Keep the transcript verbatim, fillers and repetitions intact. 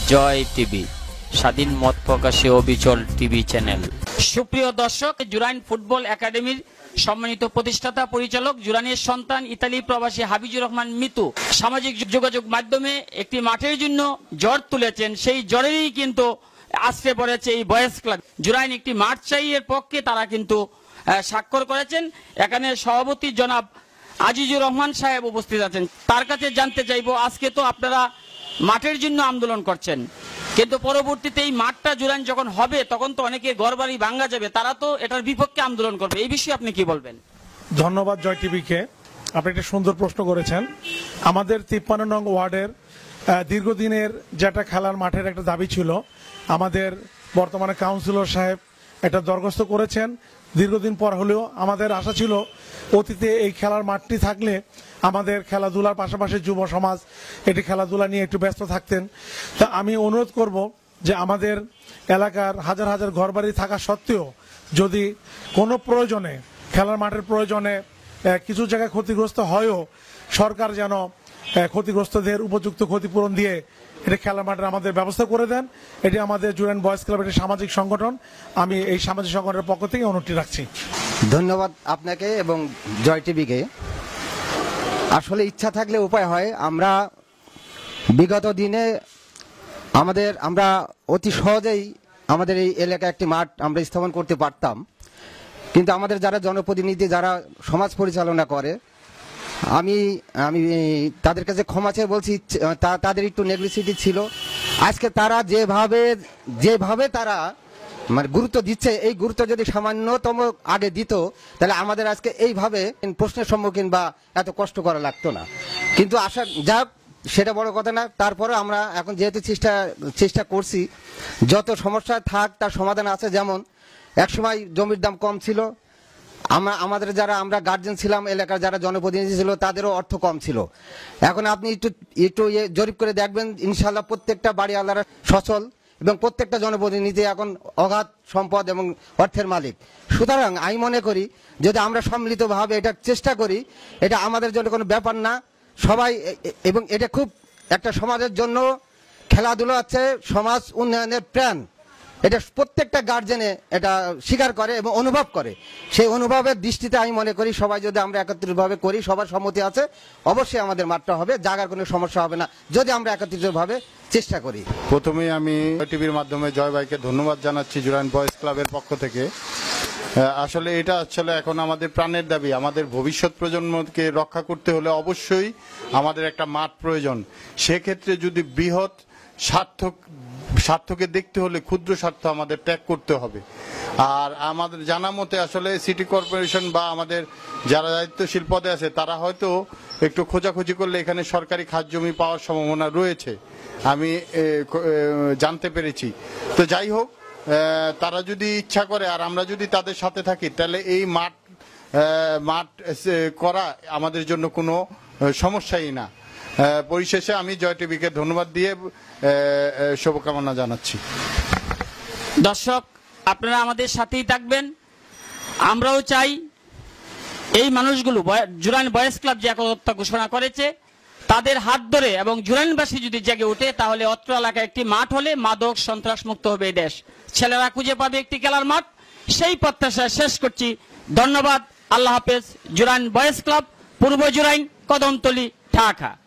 জয় TV, স্বাধীন মত প্রকাশে অবিচল টিভি চ্যানেল। সুপ্রিয় দর্শক, জুরাইন ফুটবল একাডেমির সম্মানিত প্রতিষ্ঠাতা পরিচালক, জুরাইনের সন্তান ইতালি প্রবাসী হাবিজুর রহমান মিতু সামাজিক যোগাযোগ মাধ্যমে একটি মাঠের জন্য জ্বর তুলেছেন। সেই জ্বরেরই কিন্তু আশ্রে পড়েছে এই বয়েজ ক্লাব। জুরাইন একটি মাঠ চাই এর পক্ষে তারা কিন্তু স্বাক্ষর করেছেন। এখানে সভাপতি জনাব আজিজুর রহমান সাহেব উপস্থিত আছেন। তার কাছে জানতে চাইবো, আজকে তো আপনারা মাঠের জন্য আন্দোলন করছেন, কিন্তু পরবর্তীতে এই মাঠটা জুরাইন যখন হবে তখন তো অনেকে ঘরবাড়ি ভাঙ্গা যাবে, তারা তো এটার বিপক্ষে আন্দোলন করবে। এই বিষয়ে আপনি কি বলবেন? ধন্যবাদ জয় টিভিকে, আপনি একটা সুন্দর প্রশ্ন করেছেন। আমাদের তিপ্পান্ন নং ওয়ার্ডের দীর্ঘদিনের যেটা খেলার মাঠের একটা দাবি ছিল, আমাদের বর্তমানে কাউন্সিলর সাহেব এটা দরখাস্ত করেছেন। দীর্ঘদিন পর হলেও আমাদের আশা ছিল অতীতে এই খেলার মাঠটি থাকলে আমাদের খেলাধুলার পাশাপাশি যুব সমাজ এটি খেলাধুলা নিয়ে একটু ব্যস্ত থাকতেন। তা আমি অনুরোধ করব যে আমাদের এলাকার হাজার হাজার ঘরবাড়ি থাকা সত্ত্বেও যদি কোনো প্রয়োজনে খেলার মাঠের প্রয়োজনে কিছু জায়গায় ক্ষতিগ্রস্ত হয়ও সরকার যেন ক্ষতিগ্রস্তদের উপযুক্ত ক্ষতিপূরণ দিয়ে এটি খেলার মাঠের আমাদের ব্যবস্থা করে দেন। এটি আমাদের জুরাইন বয়েজ ক্লাব একটি সামাজিক সংগঠন। আমি এই সামাজিক সংগঠনের পক্ষ থেকে অনুরোধটি রাখছি। ধন্যবাদ আপনাকে এবং জয় টিভিকে। আসলে ইচ্ছা থাকলে উপায় হয়। আমরা বিগত দিনে আমাদের আমরা অতি সহজেই আমাদের এই এলাকায় একটি মাঠ আমরা স্থাপন করতে পারতাম, কিন্তু আমাদের যারা জনপ্রতিনিধি, যারা সমাজ পরিচালনা করে, আমি আমি তাদের কাছে ক্ষমা চেয়ে বলছি, তাদের একটু নেগলিসিটি ছিল। আজকে তারা যেভাবে যেভাবে তারা মানে গুরুত্ব দিচ্ছে, এই গুরুত্ব যদি সামান্যতম আগে দিত তাহলে আমাদের আজকে এইভাবে প্রশ্নের সম্মুখীন বা এত কষ্ট করা লাগতো না। কিন্তু আশা যাক, সেটা বড় কথা না। তারপরে আমরা এখন যেহেতু চেষ্টা চেষ্টা করছি, যত সমস্যা থাক তার সমাধান আছে। যেমন একসময় জমির দাম কম ছিল, আমরা আমাদের যারা আমরা গার্জেন ছিলাম, এলাকার যারা জনপ্রতিনিধি ছিল, তাদেরও অর্থ কম ছিল। এখন আপনি একটু একটু জরিপ করে দেখবেন, ইনশাল্লাহ প্রত্যেকটা বাড়িওয়ালারা সচল এবং প্রত্যেকটা জনপ্রতিনিধি এখন অগাধ সম্পদ এবং অর্থের মালিক। সুতরাং আমি মনে করি যদি আমরা সম্মিলিতভাবে এটা চেষ্টা করি, এটা আমাদের জন্য কোনো ব্যাপার না। সবাই, এবং এটা খুব একটা সমাজের জন্য খেলাধুলা আছে সমাজ উন্নয়নের প্রাণ। এটা প্রত্যেকটা গার্জেনে এটা স্বীকার করে এবং অনুভব করে। সেই অনুভবের দৃষ্টিতে আমি মনে করি সবাই যদি আমরা একত্রিতভাবে করি, সবার সম্মতি আছে, অবশ্যই আমাদের মাঠটা হবে, জায়গার কোনো সমস্যা হবে না যদি আমরা একত্রিতভাবে চেষ্টা করি। প্রথমেই আমি টিভির মাধ্যমে জয় ভাইকে ধন্যবাদ জানাচ্ছি জুরাইন বয়েজ ক্লাবের পক্ষ থেকে। আসলে এটা আসলে এখন আমাদের প্রাণের দাবি। আমাদের ভবিষ্যৎ প্রজন্মকে রক্ষা করতে হলে অবশ্যই আমাদের একটা মাঠ প্রয়োজন। সেক্ষেত্রে যদি বৃহৎ সার্থক স্বার্থকে দেখতে হলে ক্ষুদ্র স্বার্থ আমাদের ত্যাগ করতে হবে। আর আমাদের জানা মতে আসলে সিটি কর্পোরেশন বা আমাদের যারা দায়িত্বশীল পদে আছে তারা হয়তো একটু খোঁজাখুঁজি করলে এখানে সরকারি খাস জমি পাওয়ার সম্ভাবনা রয়েছে, আমি জানতে পেরেছি। তো যাই হোক, তারা যদি ইচ্ছা করে আর আমরা যদি তাদের সাথে থাকি, তাহলে এই মাঠ মাঠ করা আমাদের জন্য কোনো সমস্যাই না। পরিশেষে আমি জয় টিভিকে ধন্যবাদ দিয়ে শুভকামনা জানাচ্ছি। দর্শক, আপনারা আমাদের সাথেই থাকবেন। আমরাও চাই এই মানুষগুলো জুরাইন বয়েজ ক্লাব যে একতা ঘোষণা করেছে তাদের হাত ধরে এবং জুরাইনবাসী যদি জেগে ওঠে, তাহলে অত্র এলাকায় একটি মাঠ হলে মাদক সন্ত্রাস মুক্ত হবে এই দেশ। ছেলেরা খুঁজে পাবে একটি খেলার মাঠ। সেই প্রত্যাশা শেষ করছি। ধন্যবাদ। আল্লাহ হাফেজ। জুরাইন বয়েজ ক্লাব, পূর্ব জুরাইন, কদমতলী, ঢাকা।